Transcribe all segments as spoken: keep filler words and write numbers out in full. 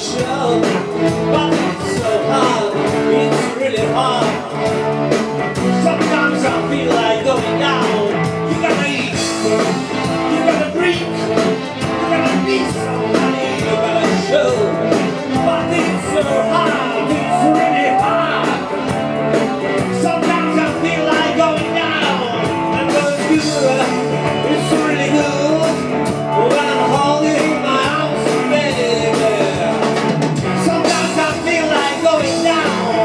show, but it's so hard, it's really hard. Sometimes I feel like going down. You gotta eat, you gotta drink, you gotta be somebody, you gotta show, but it's so hard, it's really hard. Sometimes I feel like going down, and it's good, it's really good when I'm holding my arms, baby. Sometimes I feel like going down.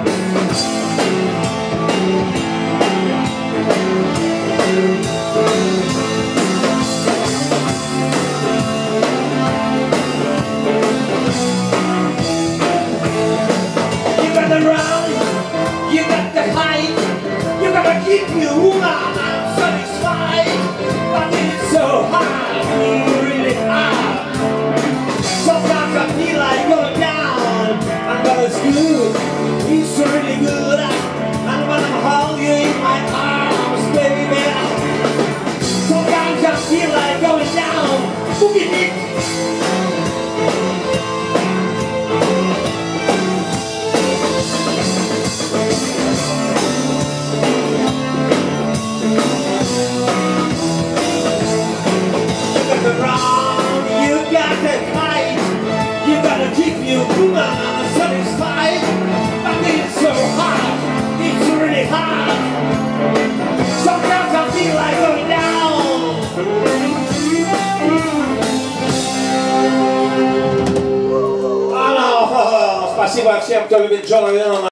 You gotta run, you got the height, you gotta keep your woman satisfied, but it's so hard, really hard. Sometimes I feel like going down, and but it's good, it's really good, and when I'm holding you in my arms, baby. Sometimes I feel like going down, boogie hit. You got to fight, you gotta keep your woman satisfied, but it's so hard, it's really hard. Sometimes I feel like going down. А, ну, спасибо всем, кто любит Джона Леннона.